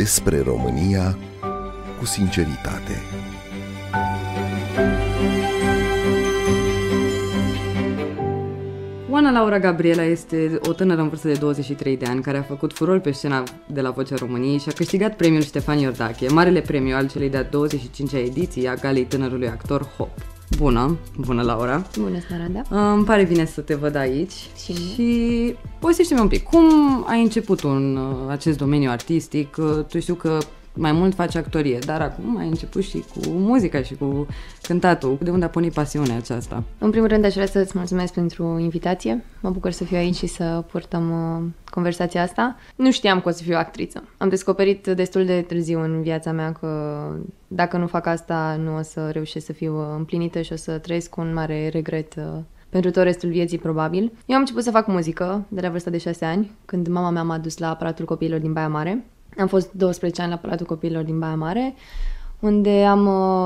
despre România cu sinceritate. Oana Laura Gabriela este o tânără în vârstă de 23 de ani care a făcut furor pe scena de la Vocea României și a câștigat premiul Ștefan Iordache, marele premiu al celei de-a 25-a ediții a Galei Tânărului Actor HOP. Bună Laura! Bună, Smaranda! Îmi pare bine să te văd aici și povestește-mi un pic, cum ai început în acest domeniu artistic? Tu știu că mai mult faci actorie, dar acum ai început și cu muzica și cu cântatul. De unde a pornit pasiunea aceasta? În primul rând aș vrea să-ți mulțumesc pentru invitație. Mă bucur să fiu aici și să purtăm conversația asta. Nu știam că o să fiu actriță. Am descoperit destul de târziu în viața mea că dacă nu fac asta nu o să reușesc să fiu împlinită și o să trăiesc cu un mare regret pentru tot restul vieții, probabil. Eu am început să fac muzică de la vârsta de 6 ani, când mama mea m-a dus la Palatul Copiilor din Baia Mare. Am fost 12 ani la Palatul Copiilor din Baia Mare, unde am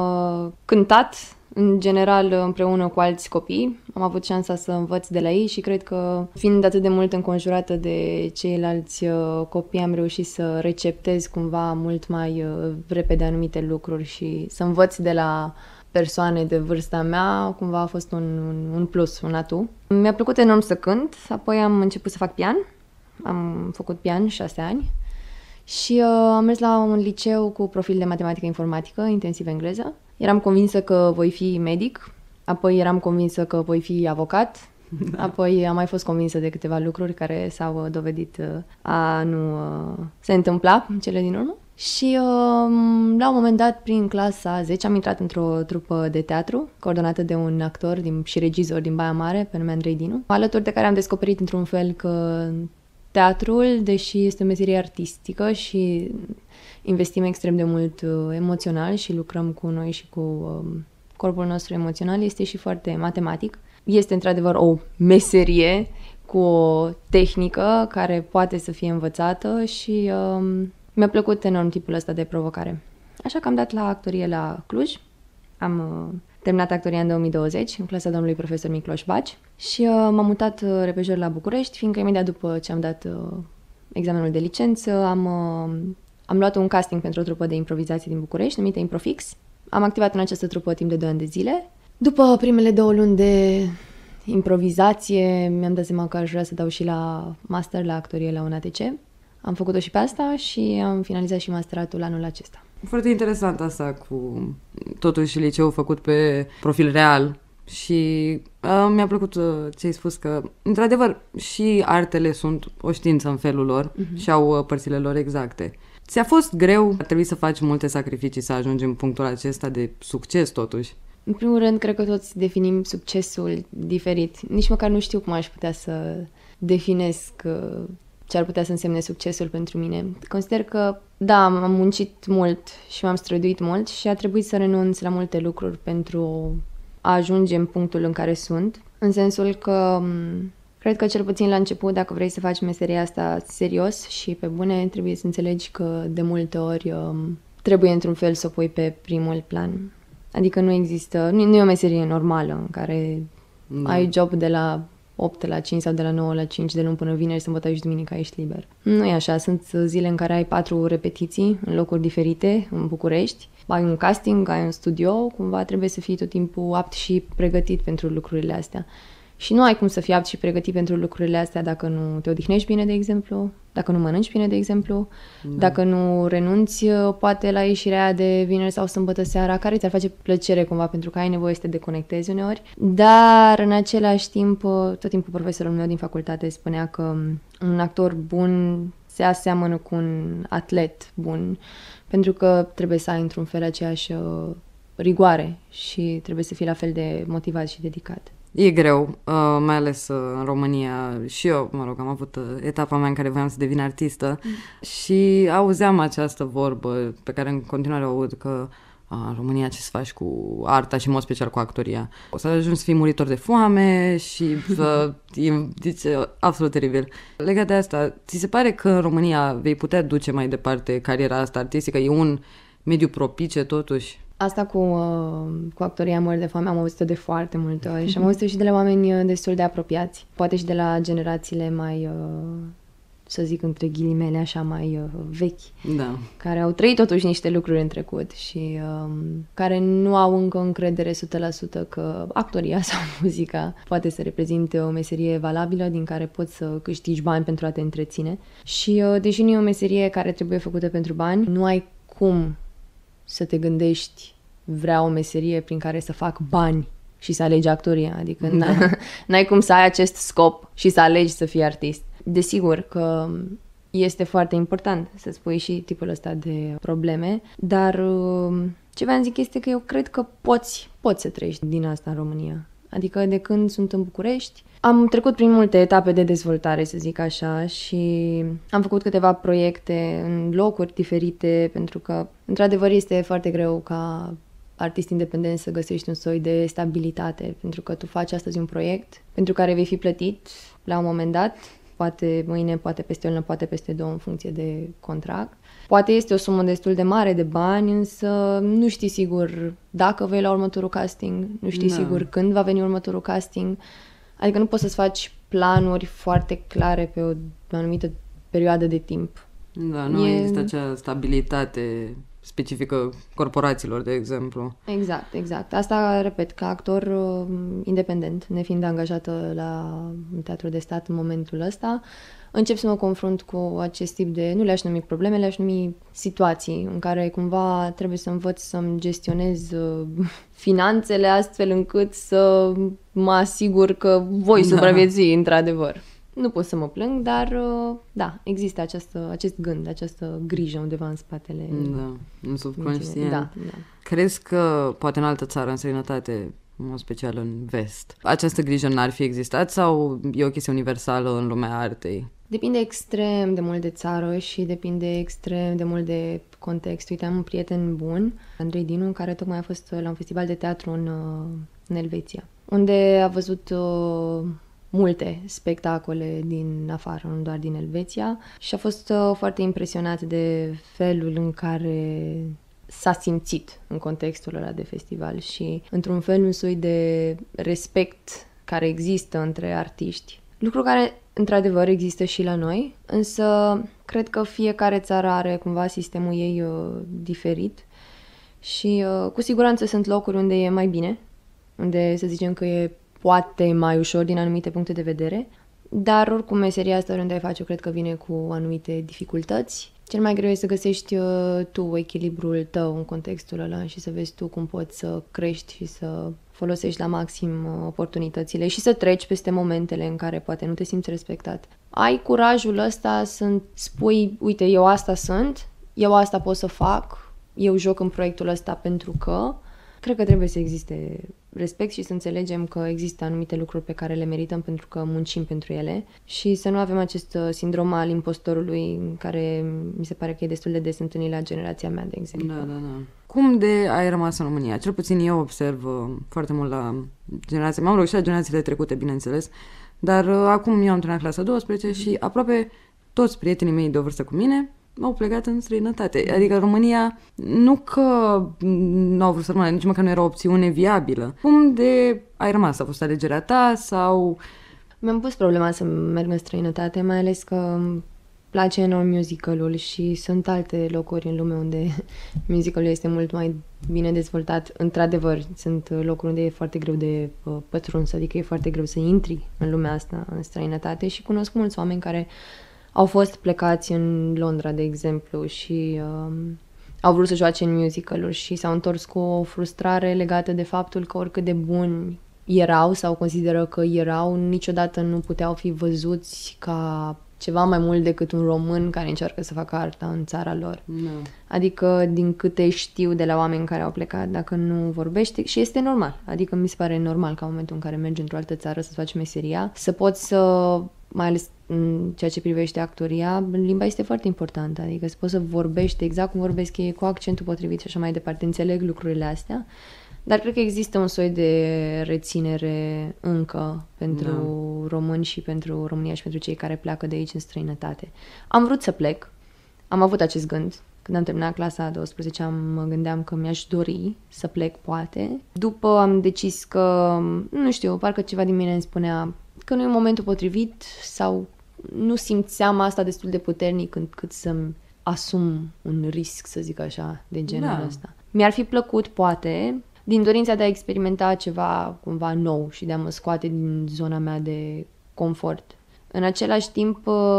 cântat, în general, împreună cu alți copii. Am avut șansa să învăț de la ei și cred că, fiind atât de mult înconjurată de ceilalți copii, am reușit să receptez cumva mult mai repede anumite lucruri și să învăț de la persoane de vârsta mea, cumva a fost un plus, un atu. Mi-a plăcut enorm să cânt, apoi am început să fac pian. Am făcut pian 6 ani. Și am mers la un liceu cu profil de matematică informatică, intensiv engleză. Eram convinsă că voi fi medic, apoi eram convinsă că voi fi avocat, apoi am mai fost convinsă de câteva lucruri care s-au dovedit a nu se întâmpla în cele din urmă. Și la un moment dat, prin clasa 10, am intrat într-o trupă de teatru, coordonată de un actor și regizor din Baia Mare, pe nume Andrei Dinu, alături de care am descoperit într-un fel că teatrul, deși este o meserie artistică și investim extrem de mult emoțional și lucrăm cu noi și cu corpul nostru emoțional, este și foarte matematic. Este într-adevăr o meserie cu o tehnică care poate să fie învățată și mi-a plăcut enorm tipul ăsta de provocare. Așa că am dat la actorie la Cluj. Am terminat actoria în 2020, în clasa domnului profesor Micloș Baci și m-am mutat repejor la București, fiindcă imediat după ce am dat examenul de licență am luat un casting pentru o trupă de improvizație din București, numită Improfix. Am activat în această trupă timp de 2 ani de zile. După primele 2 luni de improvizație, mi-am dat seama că aș vrea să dau și la master la actorie la UNATC. Am făcut-o și pe asta și am finalizat și masteratul anul acesta. Foarte interesant asta cu totuși liceul făcut pe profil real și mi-a plăcut ce ai spus că, într-adevăr, și artele sunt o știință în felul lor și au părțile lor exacte. Ți-a fost greu? Ar trebui să faci multe sacrificii să ajungi în punctul acesta de succes, totuși? În primul rând, cred că toți definim succesul diferit. Nici măcar nu știu cum aș putea să definesc ce ar putea să însemne succesul pentru mine. Consider că, da, am muncit mult și m-am străduit mult și a trebuit să renunț la multe lucruri pentru a ajunge în punctul în care sunt. În sensul că, cred că cel puțin la început, dacă vrei să faci meseria asta serios și pe bune, trebuie să înțelegi că de multe ori trebuie într-un fel să o pui pe primul plan. Adică nu există, nu e o meserie normală în care ai job de la 8 la 5 sau de la 9 la 5, de luni până vineri, sâmbătă și duminica ești liber. Nu e așa, sunt zile în care ai 4 repetiții în locuri diferite, în București, ai un casting, ai un studio, cumva trebuie să fii tot timpul apt și pregătit pentru lucrurile astea. Și nu ai cum să fii apt și pregătit pentru lucrurile astea dacă nu te odihnești bine, de exemplu, dacă nu mănânci bine, de exemplu, dacă nu renunți, poate, la ieșirea aia de vineri sau sâmbătă seara, care ți-ar face plăcere cumva, pentru că ai nevoie să te deconectezi uneori. Dar, în același timp, tot timpul profesorul meu din facultate spunea că un actor bun se aseamănă cu un atlet bun, pentru că trebuie să ai într-un fel aceeași rigoare și trebuie să fii la fel de motivat și dedicat. E greu, mai ales în România. Și eu, am avut etapa mea în care voiam să devin artistă și auzeam această vorbă pe care în continuare o aud, că în România ce să faci cu arta și în mod special cu actoria? O să ajungi să fii muritor de foame și e absolut teribil. Legat de asta, ți se pare că în România vei putea duce mai departe cariera asta artistică? E un mediu propice totuși? Asta cu actoria Mor de foame am auzit-o de foarte multe ori și am auzit-o și de la oameni destul de apropiați, poate și de la generațiile să zic între ghilimele așa, mai vechi, Da. care au trăit totuși niște lucruri în trecut și care nu au încă încredere 100% că actoria sau muzica poate să reprezinte o meserie valabilă din care poți să câștigi bani pentru a te întreține. Și deși nu e o meserie care trebuie făcută pentru bani, nu ai cum să te gândești vreau o meserie prin care să fac bani și să alegi actoria, adică n-ai cum să ai acest scop și să alegi să fii artist. Desigur că este foarte important să-ți pui și tipul ăsta de probleme, dar ce vreau zic este că eu cred că poți să trăiești din asta în România. Adică de când sunt în București, am trecut prin multe etape de dezvoltare, să zic așa, și am făcut câteva proiecte în locuri diferite, pentru că, într-adevăr, este foarte greu ca artist independent să găsești un soi de stabilitate, pentru că tu faci astăzi un proiect pentru care vei fi plătit la un moment dat, poate mâine, poate peste o lună, poate peste două, în funcție de contract. Poate este o sumă destul de mare de bani, însă nu știi sigur dacă vei la următorul casting, nu știi sigur când va veni următorul casting, adică nu poți să-ți faci planuri foarte clare pe o anumită perioadă de timp. Da, nu există acea stabilitate specifică corporațiilor, de exemplu. Exact. Asta, repet, ca actor independent, nefiind angajată la un teatru de stat în momentul ăsta, încep să mă confrunt cu acest tip de, nu le-aș numi probleme, le-aș numi situații în care cumva trebuie să învăț să-mi gestionez finanțele astfel încât să mă asigur că voi supraviețui, într-adevăr. Nu pot să mă plâng, dar da, există acest gând, această grijă undeva în spatele... Da, în subconștient. Da. Crezi că poate în altă țară, în străinătate, în mod special în vest, această grijă n-ar fi existat sau e o chestie universală în lumea artei? Depinde extrem de mult de țară și depinde extrem de mult de context. Uite, am un prieten bun, Andrei Dinu, care tocmai a fost la un festival de teatru în Elveția, unde a văzut... multe spectacole din afară, nu doar din Elveția, și a fost foarte impresionat de felul în care s-a simțit în contextul ăla de festival și, într-un fel, un soi de respect care există între artiști. Lucru care, într-adevăr, există și la noi, însă cred că fiecare țară are cumva sistemul ei diferit și cu siguranță sunt locuri unde e mai bine, unde să zicem că e poate mai ușor din anumite puncte de vedere, dar oricum meseria asta oriunde ai face, eu cred că vine cu anumite dificultăți. Cel mai greu e să găsești tu echilibrul tău în contextul ăla și să vezi tu cum poți să crești și să folosești la maxim oportunitățile și să treci peste momentele în care poate nu te simți respectat. Ai curajul ăsta să spui, uite, eu asta sunt, eu asta pot să fac, eu joc în proiectul ăsta pentru că... Cred că trebuie să existe respect și să înțelegem că există anumite lucruri pe care le merităm pentru că muncim pentru ele și să nu avem acest sindrom al impostorului care mi se pare că e destul de des întâlnit la generația mea, de exemplu. Da. Cum de ai rămas în România? Cel puțin eu observ foarte mult la generația mea, și la generațiile trecute, bineînțeles, dar acum eu am terminat clasa 12 și aproape toți prietenii mei de o vârstă cu mine au plecat în străinătate. Adică România, nu că nu au vrut să rămână, nici măcar nu era o opțiune viabilă. Cum de ai rămas? A fost alegerea ta sau... Mi-am pus problema să merg în străinătate, mai ales că îmi place enorm musicalul și sunt alte locuri în lume unde musicalul este mult mai bine dezvoltat. Într-adevăr, sunt locuri unde e foarte greu de pătruns, adică e foarte greu să intri în lumea asta, în străinătate, și cunosc mulți oameni care au fost plecați în Londra, de exemplu, și au vrut să joace în musical-uri și s-au întors cu o frustrare legată de faptul că oricât de buni erau sau consideră că erau, niciodată nu puteau fi văzuți ca ceva mai mult decât un român care încearcă să facă arta în țara lor. No. Adică, din câte știu de la oameni care au plecat, dacă nu vorbești, și este normal, adică mi se pare normal ca în momentul în care mergi într-o altă țară să faci meseria, să poți să, mai ales în ceea ce privește actoria, limba este foarte importantă, adică să poți să vorbești exact cum vorbesc ei, cu accentul potrivit și așa mai departe, înțeleg lucrurile astea. Dar cred că există un soi de reținere încă pentru români și pentru România și pentru cei care pleacă de aici în străinătate. Am vrut să plec, am avut acest gând. Când am terminat clasa 12, mă gândeam că mi-aș dori să plec, poate. După am decis că, nu știu, parcă ceva din mine îmi spunea că nu e momentul potrivit sau nu simțeam asta destul de puternic încât să-mi asum un risc, să zic așa, de genul ăsta. Mi-ar fi plăcut, poate, din dorința de a experimenta ceva cumva nou și de a mă scoate din zona mea de confort. În același timp,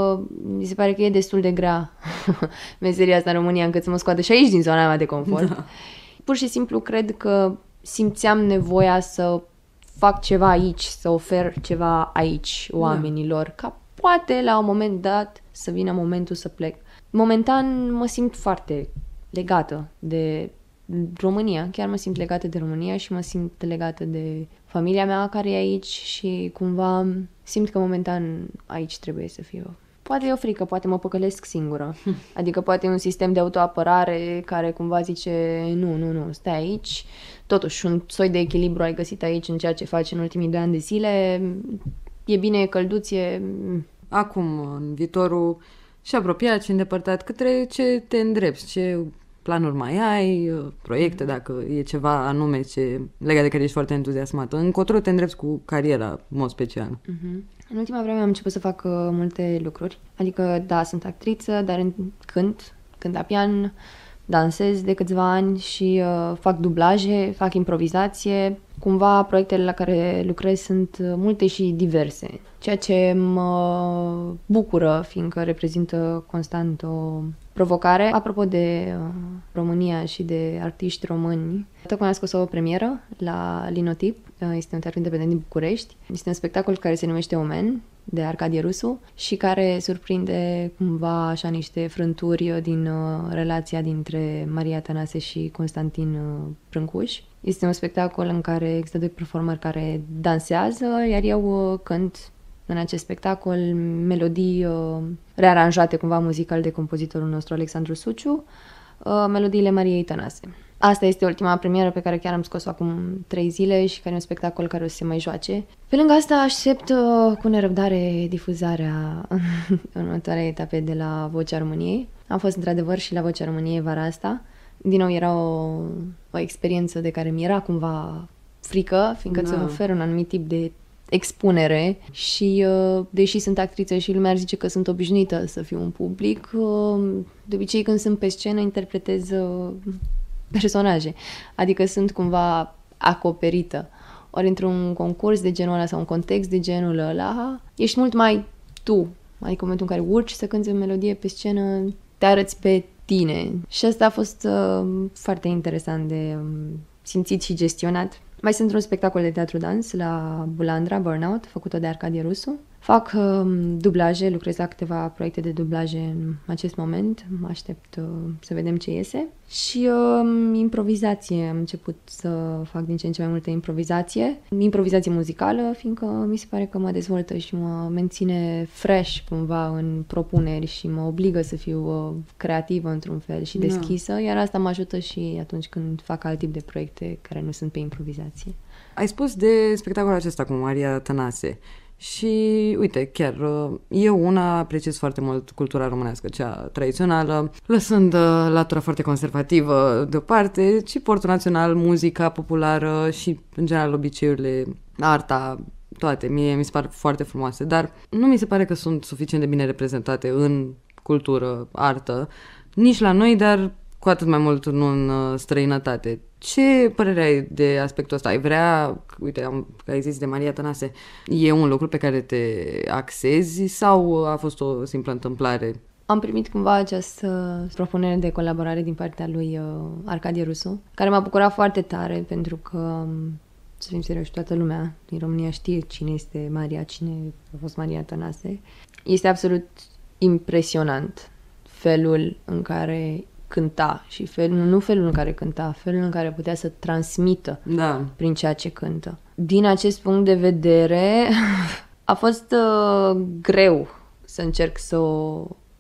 mi se pare că e destul de grea meseria asta în România, încât să mă scoată și aici din zona mea de confort. Da. Pur și simplu cred că simțeam nevoia să fac ceva aici, să ofer ceva aici oamenilor, ca poate la un moment dat să vină momentul să plec. Momentan mă simt foarte legată de România, chiar mă simt legată de România și mă simt legată de familia mea care e aici și cumva simt că momentan aici trebuie să fiu. Poate e o frică, poate mă păcălesc singură. Adică poate e un sistem de autoapărare care cumva zice nu, stai aici. Totuși, un soi de echilibru ai găsit aici în ceea ce faci în ultimii 2 ani de zile. E bine, e călduț, e... Acum, în viitorul și apropiat și îndepărtat, către ce te îndrepți, ce planuri mai ai, proiecte, dacă e ceva anume legat de care ești foarte entuziasmată. Încotro te îndrepți cu cariera, în mod special. În ultima vreme am început să fac multe lucruri. Adică, da, sunt actriță, dar cânt la pian, dansez de câțiva ani și fac dublaje, fac improvizație. Cumva proiectele la care lucrez sunt multe și diverse, ceea ce mă bucură, fiindcă reprezintă constant o provocare. Apropo de România și de artiști români, tocmai am scos o premieră la Linotip, este un teatru independent din București. Este un spectacol care se numește Omen, de Arcadie Rusu, și care surprinde cumva așa niște frânturi din relația dintre Maria Tănase și Constantin Brâncuș. Este un spectacol în care există 2 performeri care dansează, iar eu cânt în acest spectacol melodii rearanjate cumva muzical de compozitorul nostru Alexandru Suciu, melodiile Mariei Tănase. Asta este ultima premieră pe care chiar am scos-o acum 3 zile și care e un spectacol care o să se mai joace. Pe lângă asta aștept cu nerăbdare difuzarea în următoarele etape de la Vocea României. Am fost într-adevăr și la Vocea României vara asta. Din nou era o experiență de care mi era cumva frică, fiindcă îți oferă un anumit tip de expunere și deși sunt actriță și lumea ar zice că sunt obișnuită să fiu în public, de obicei când sunt pe scenă interpretez personaje, adică sunt cumva acoperită. Ori într-un concurs de genul ăla sau un context de genul ăla, ești mult mai tu, adică în momentul în care urci să cânti o melodie pe scenă, te arăți pe tine. Și asta a fost foarte interesant de simțit și gestionat. Mai sunt un spectacol de teatru-dans la Bulandra, Burnout, făcut-o de Arcadie Rusu. Fac dublaje, lucrez la câteva proiecte de dublaje în acest moment. Mă aștept să vedem ce iese. Și improvizație. Am început să fac din ce în ce mai multă improvizație. Improvizație muzicală, fiindcă mi se pare că mă dezvoltă și mă menține fresh cumva în propuneri și mă obligă să fiu creativă într-un fel și deschisă, iar asta mă ajută și atunci când fac alt tip de proiecte care nu sunt pe improvizație. Ai spus de spectacolul acesta cu Maria Tănase. Și, uite, chiar eu apreciez foarte mult cultura românească, cea tradițională, lăsând latura foarte conservativă deoparte, și portul național, muzica populară și, în general, obiceiurile, arta, toate. Mie mi se par foarte frumoase, dar nu mi se pare că sunt suficient de bine reprezentate în cultură, artă, nici la noi, dar cu atât mai mult nu în străinătate. Ce părere ai de aspectul ăsta? Ai vrea, uite, ai zis de Maria Tănase, e un lucru pe care te axezi sau a fost o simplă întâmplare? Am primit cumva această propunere de colaborare din partea lui Arcadie Rusu, care m-a bucurat foarte tare pentru că, să fim serioși, toată lumea din România știe cine este Maria, cine a fost Maria Tănase. Este absolut impresionant felul în care cânta și nu felul în care cânta, felul în care putea să transmită prin ceea ce cântă. Din acest punct de vedere a fost greu să încerc să o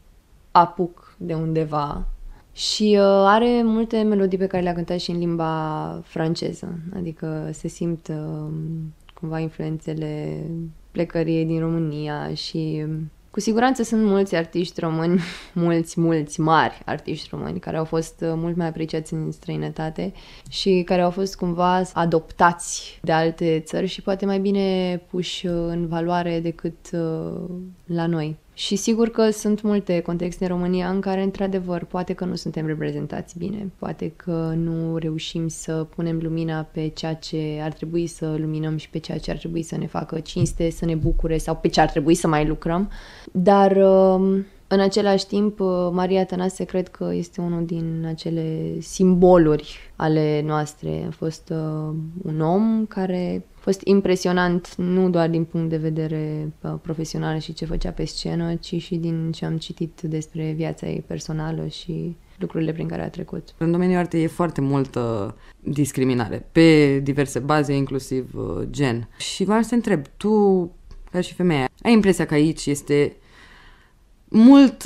apuc de undeva și are multe melodii pe care le-a cântat și în limba franceză, adică se simt cumva influențele plecăriei din România și cu siguranță sunt mulți artiști români, mulți mari artiști români care au fost mult mai apreciați în străinătate și care au fost cumva adoptați de alte țări și poate mai bine puși în valoare decât la noi. Și sigur că sunt multe contexte în România în care, într-adevăr, poate că nu suntem reprezentați bine, poate că nu reușim să punem lumina pe ceea ce ar trebui să luminăm și pe ceea ce ar trebui să ne facă cinste, să ne bucure sau pe ce ar trebui să mai lucrăm. Dar, în același timp, Maria Tănase cred că este unul din acele simboluri ale noastre. A fost un om care a fost impresionant nu doar din punct de vedere profesional și ce făcea pe scenă, ci și din ce am citit despre viața ei personală și lucrurile prin care a trecut. În domeniul artei e foarte multă discriminare, pe diverse baze, inclusiv gen. Și vreau să te întreb, tu, ca și femeie, ai impresia că aici este mult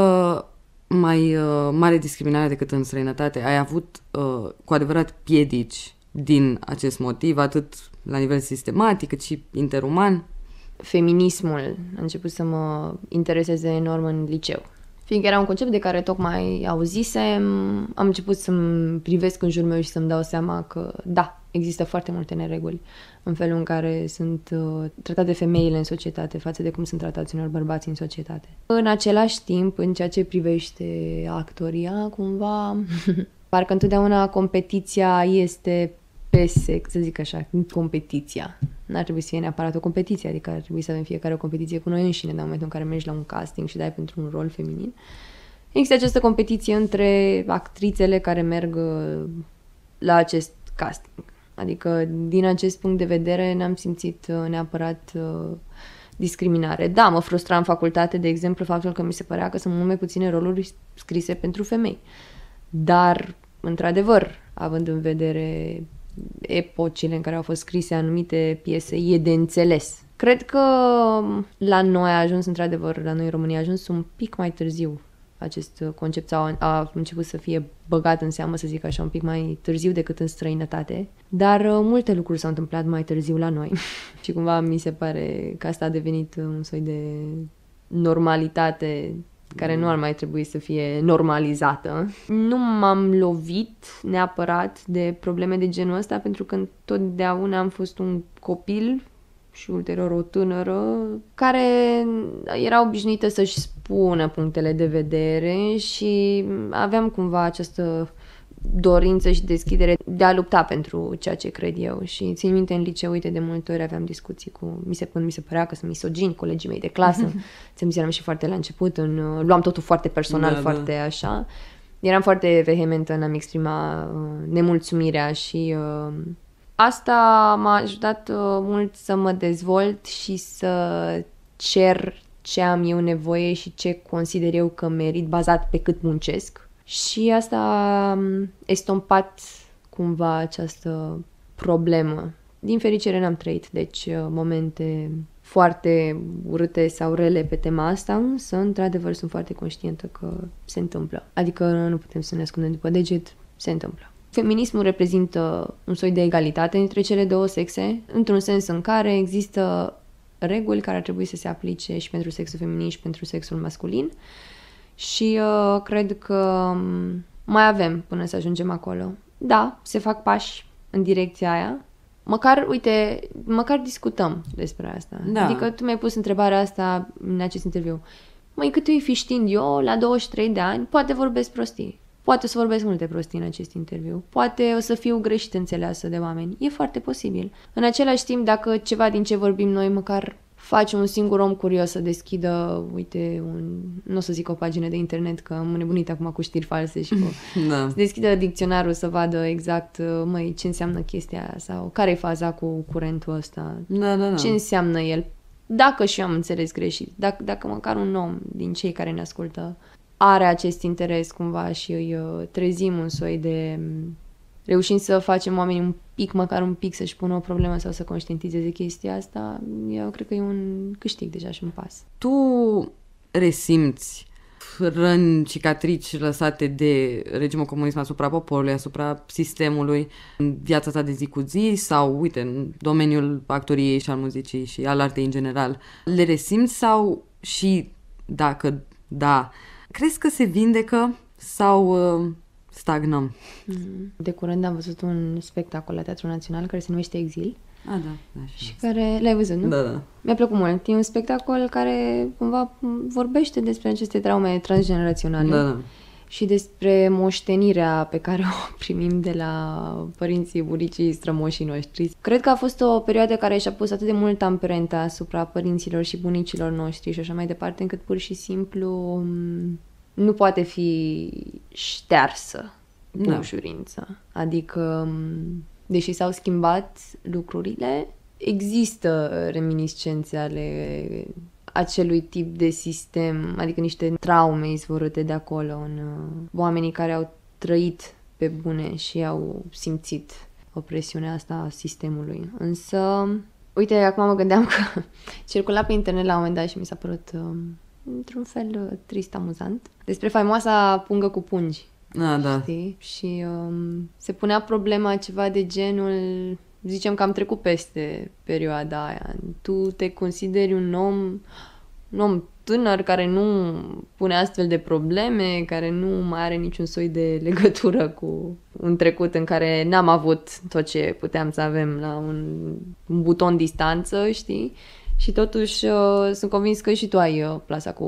mai mare discriminare decât în străinătate? Ai avut cu adevărat piedici din acest motiv, atât la nivel sistematic, cât și interuman? Feminismul a început să mă intereseze enorm în liceu. Fiindcă era un concept de care tocmai auzisem, am început să-mi privesc în jurul meu și să-mi dau seama că, da, există foarte multe nereguli în felul în care sunt tratate femeile în societate față de cum sunt tratați unor bărbați în societate. În același timp, în ceea ce privește actoria, cumva, parcă întotdeauna competiția este pe sex, să zic așa, competiția. N-ar trebui să fie neapărat o competiție, adică ar trebui să avem fiecare o competiție cu noi înșine, în momentul în care mergi la un casting și dai pentru un rol feminin. Există această competiție între actrițele care merg la acest casting. Adică, din acest punct de vedere, n-am simțit neapărat discriminare. Da, mă frustra în facultate, de exemplu, faptul că mi se părea că sunt mult mai puține roluri scrise pentru femei. Dar, într-adevăr, având în vedere epocile în care au fost scrise anumite piese, e de înțeles. Cred că la noi a ajuns, într-adevăr, la noi în România a ajuns un pic mai târziu acest concept, a început să fie băgat în seamă, să zic așa, un pic mai târziu decât în străinătate, dar multe lucruri s-au întâmplat mai târziu la noi și cumva mi se pare că asta a devenit un soi de normalitate care nu ar mai trebui să fie normalizată. Nu m-am lovit neapărat de probleme de genul ăsta, pentru că întotdeauna am fost un copil și ulterior o tânără care era obișnuită să-și spună punctele de vedere și aveam cumva această dorință și deschidere de a lupta pentru ceea ce cred eu. Și țin minte, în liceu, uite, de multe ori aveam discuții cu, când mi se părea că sunt misogini, colegii mei de clasă. Ți-am zis, eram și foarte la început, luam totul foarte personal, foarte așa. Eram foarte vehementă în a-mi exprima nemulțumirea și asta m-a ajutat mult să mă dezvolt și să cer ce am eu nevoie și ce consider eu că merit, bazat pe cât muncesc. Și asta a estompat cumva această problemă. Din fericire n-am trăit, deci momente foarte urâte sau rele pe tema asta, însă, într-adevăr, sunt foarte conștientă că se întâmplă. Adică nu putem să ne ascundem după deget, se întâmplă. Feminismul reprezintă un soi de egalitate între cele două sexe, într-un sens în care există reguli care ar trebui să se aplice și pentru sexul feminin și pentru sexul masculin. Și cred că mai avem până să ajungem acolo. Da, se fac pași în direcția aia. Măcar discutăm despre asta. Da. Adică tu mi-ai pus întrebarea asta în acest interviu. Măi, cât îi fi știind eu, la 23 de ani, poate vorbesc prostii. Poate o să vorbesc multe prostii în acest interviu. Poate o să fiu greșit înțeleasă de oameni. E foarte posibil. În același timp, dacă ceva din ce vorbim noi măcar faci un singur om curios să deschidă, uite, nu o să zic o pagină de internet, că am nebunit acum cu știri false și cu... Da. Să deschidă dicționarul să vadă exact, măi, ce înseamnă chestia aia sau care e faza cu curentul ăsta. Da. Ce înseamnă el. Dacă și eu am înțeles greșit, dacă măcar un om din cei care ne ascultă are acest interes cumva și îi trezim un soi de... reușim să facem oamenii măcar un pic să-și pună o problemă sau să conștientizeze chestia asta, eu cred că e un câștig deja și un pas. Tu resimți răni, cicatrici lăsate de regimul comunism asupra poporului, asupra sistemului, în viața ta de zi cu zi sau, uite, în domeniul actoriei și al muzicii și al artei în general? Le resimți sau și, dacă da, crezi că se vindecă sau stagnăm? De curând am văzut un spectacol la Teatrul Național care se numește Exil Da. Și care l-ai văzut, nu? Da. Mi-a plăcut mult. E un spectacol care cumva vorbește despre aceste traume transgeneraționale. Da. Și despre moștenirea pe care o primim de la părinții, bunicii, strămoșii noștri. Cred că a fost o perioadă care și-a pus atât de mult amprenta asupra părinților și bunicilor noștri și așa mai departe, încât pur și simplu nu poate fi ștearsă cu ușurință. Adică, deși s-au schimbat lucrurile, există reminiscențe ale acelui tip de sistem, adică niște traume izvorâte de acolo în oamenii care au trăit pe bune și au simțit opresiunea asta a sistemului. Însă, uite, acum mă gândeam că circula pe internet la un moment dat și mi s-a părut într-un fel trist, amuzant, despre faimoasa pungă cu pungi. Da. Știi? Și se punea problema ceva de genul, zicem că am trecut peste perioada aia. Tu te consideri un om tânăr care nu pune astfel de probleme, care nu mai are niciun soi de legătură cu un trecut în care n-am avut tot ce puteam să avem la un buton distanță, știi? Și totuși sunt convins că și tu ai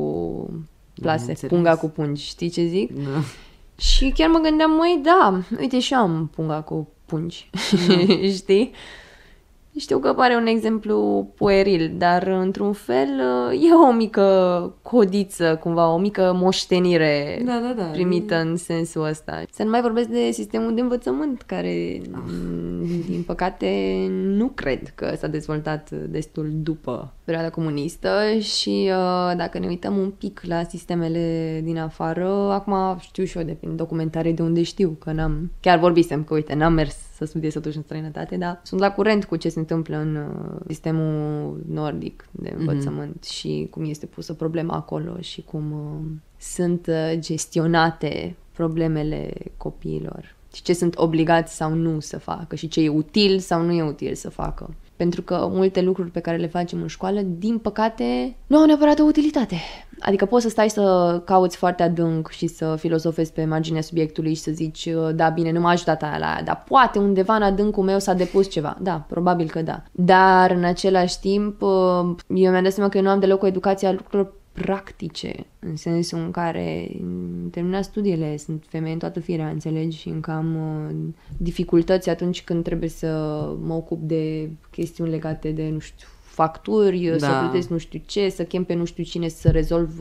punga cu pungi, știi ce zic? Da. Și chiar mă gândeam, măi, da, uite și eu am punga cu pungi, știi? Știu că pare un exemplu pueril, dar într-un fel e o mică codiță, cumva, o mică moștenire primită în sensul ăsta. Să nu mai vorbesc de sistemul de învățământ, care, din păcate, nu cred că s-a dezvoltat destul după perioada comunistă și dacă ne uităm un pic la sistemele din afară, acum știu și eu de prin documentare de unde știu, că chiar vorbisem că, uite, n-am mers să studiez totuși în străinătate, dar sunt la curent cu ce se întâmplă în sistemul nordic de învățământ și cum este pusă problema acolo și cum sunt gestionate problemele copiilor și ce sunt obligați sau nu să facă și ce e util sau nu e util să facă. Pentru că multe lucruri pe care le facem în școală, din păcate, nu au neapărat o utilitate. Adică poți să stai să cauți foarte adânc și să filozofezi pe marginea subiectului și să zici, da, bine, nu m-a ajutat aia la aia, dar poate undeva în adâncul meu s-a depus ceva. Da, probabil că da. Dar în același timp, eu mi-am dat seama că eu nu am deloc o educație a lucrurilor practice, în sensul în care terminat studiile, sunt femeie în toată firea, înțelegi, și încă am dificultăți atunci când trebuie să mă ocup de chestiuni legate de, nu știu, facturi, să plătesc nu știu ce, să chem pe nu știu cine să rezolv,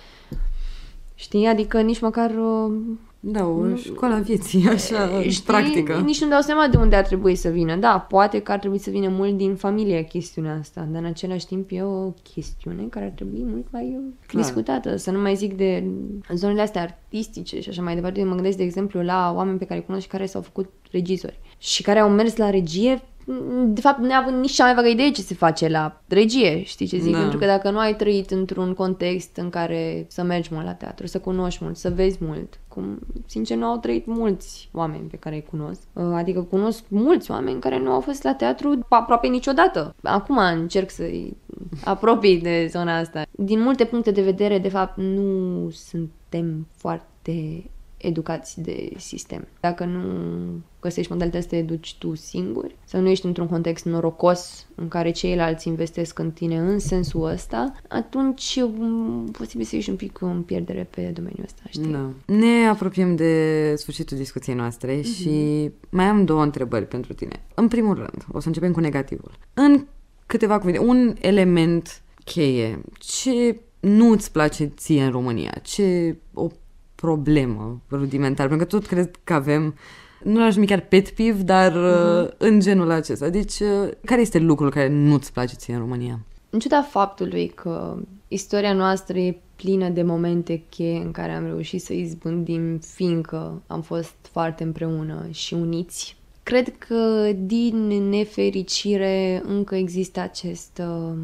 știi, adică nici măcar o școală a vieții, așa, practică. Nici nu dau seama de unde ar trebui să vină. Da, poate că ar trebui să vină mult din familie chestiunea asta, dar în același timp e o chestiune care ar trebui mult mai discutată. Să nu mai zic de zonele astea artistice și așa mai departe. Eu mă gândesc, de exemplu, la oameni pe care îi cunosc și care s-au făcut regizori și care au mers la regie, de fapt, neavând nici cea mai vagă idee ce se face la regie, știi ce zic? Pentru că dacă nu ai trăit într-un context în care să mergi mult la teatru, să cunoști mult, să vezi mult, cum, sincer, nu au trăit mulți oameni pe care îi cunosc. Adică cunosc mulți oameni care nu au fost la teatru aproape niciodată. Acum încerc să-i apropii de zona asta. Din multe puncte de vedere, de fapt, nu suntem foarte educați de sistem. Dacă nu găsești modalități să te educi tu singur, sau nu ești într-un context norocos în care ceilalți investesc în tine în sensul ăsta, atunci posibil să ieși un pic în pierdere pe domeniul ăsta, știi? Da. Ne apropiem de sfârșitul discuției noastre și mai am 2 întrebări pentru tine. În primul rând, o să începem cu negativul. În câteva cuvinte, un element cheie, ce nu îți place ție în România? Ce o problemă rudimentară, pentru că tot cred că avem, nu l-aș numi chiar pet peeve, dar în genul acesta. Deci, care este lucrul care nu-ți place ție în România? În ciuda faptului că istoria noastră e plină de momente cheie în care am reușit să izbândim, fiindcă am fost foarte împreună și uniți, cred că din nefericire încă există acest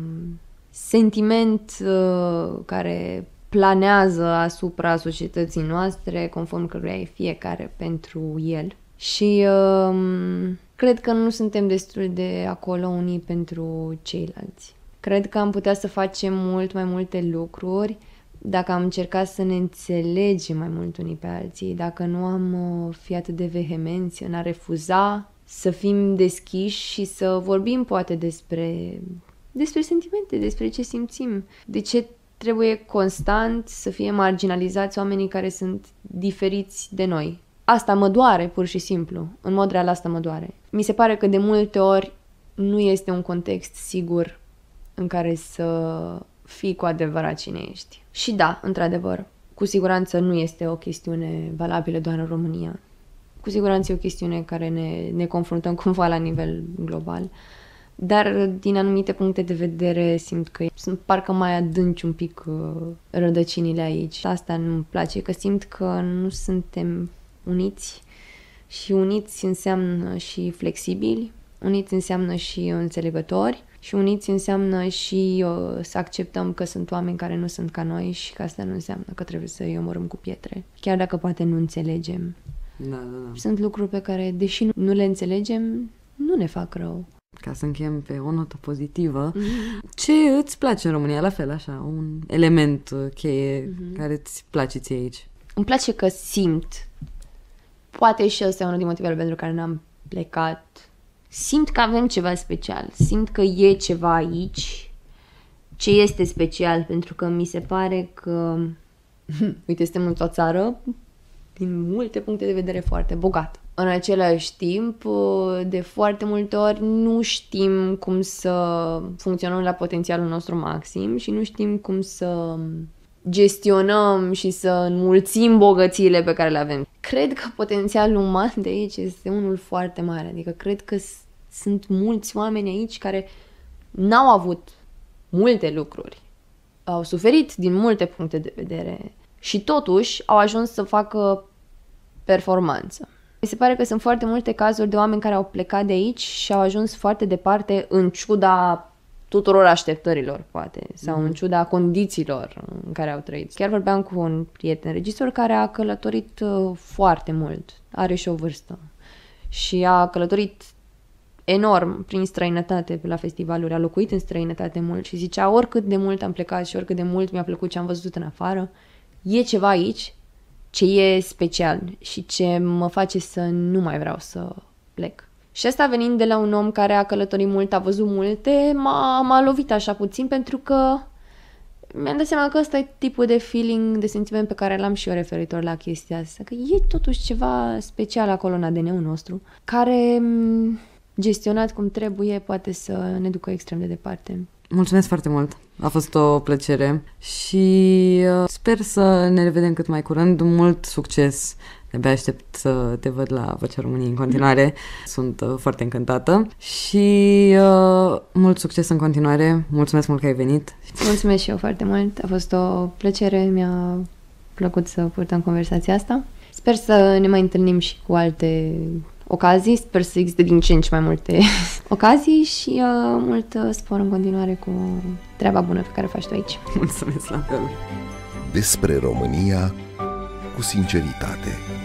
sentiment care planează asupra societății noastre, conform căruia e fiecare pentru el. Și cred că nu suntem destul de acolo unii pentru ceilalți. Cred că am putea să facem mult mai multe lucruri dacă am încercat să ne înțelegem mai mult unii pe alții, dacă nu am fi atât de vehemenți în a refuza să fim deschiși și să vorbim poate despre sentimente, despre ce simțim, de ce trebuie constant să fie marginalizați oamenii care sunt diferiți de noi. Asta mă doare, pur și simplu. În mod real, asta mă doare. Mi se pare că de multe ori nu este un context sigur în care să fii cu adevărat cine ești. Și da, într-adevăr, cu siguranță nu este o chestiune valabilă doar în România. Cu siguranță e o chestiune care ne confruntăm cumva la nivel global. Dar din anumite puncte de vedere simt că sunt parcă mai adânci un pic rădăcinile aici. Asta nu-mi place, că simt că nu suntem uniți și uniți înseamnă și flexibili, uniți înseamnă și înțelegători și uniți înseamnă și să acceptăm că sunt oameni care nu sunt ca noi și că asta nu înseamnă că trebuie să îi omorâm cu pietre, chiar dacă poate nu înțelegem. Da. Sunt lucruri pe care, deși nu le înțelegem, nu ne fac rău. Ca să încheiem pe o notă pozitivă, ce îți place în România? La fel, așa, un element cheie care îți place ție aici? Îmi place că simt, poate și ăsta e unul din motivele pentru care n-am plecat, simt că avem ceva special, simt că e ceva aici, ce este special, pentru că mi se pare că, uite, suntem într-o țară din multe puncte de vedere foarte bogată. În același timp, de foarte multe ori nu știm cum să funcționăm la potențialul nostru maxim și nu știm cum să gestionăm și să înmulțim bogățiile pe care le avem. Cred că potențialul uman de aici este unul foarte mare. Adică cred că sunt mulți oameni aici care n-au avut multe lucruri, au suferit din multe puncte de vedere și totuși au ajuns să facă performanță. Mi se pare că sunt foarte multe cazuri de oameni care au plecat de aici și au ajuns foarte departe în ciuda tuturor așteptărilor, poate, sau în ciuda condițiilor în care au trăit. Chiar vorbeam cu un prieten regizor care a călătorit foarte mult, are și o vârstă și a călătorit enorm prin străinătate pe la festivaluri, a locuit în străinătate mult și zicea oricât de mult am plecat și oricât de mult mi-a plăcut ce am văzut în afară, e ceva aici ce e special și ce mă face să nu mai vreau să plec. Și asta venind de la un om care a călătorit mult, a văzut multe, m-a lovit așa puțin pentru că mi-am dat seama că ăsta e tipul de feeling, de sentiment pe care l-am și eu referitor la chestia asta, că e totuși ceva special acolo în ADN-ul nostru, care gestionat cum trebuie poate să ne ducă extrem de departe. Mulțumesc foarte mult! A fost o plăcere și sper să ne revedem cât mai curând. Mult succes! De-abia aștept să te văd la Vocea României în continuare. Sunt foarte încântată și mult succes în continuare. Mulțumesc mult că ai venit. Mulțumesc și eu foarte mult. A fost o plăcere. Mi-a plăcut să purtăm conversația asta. Sper să ne mai întâlnim și cu alte ocazii. Sper să existe din ce în ce mai multe ocazii și mult spor în continuare cu treaba bună pe care o faci tu aici. Mulțumesc la fel. Despre România cu sinceritate.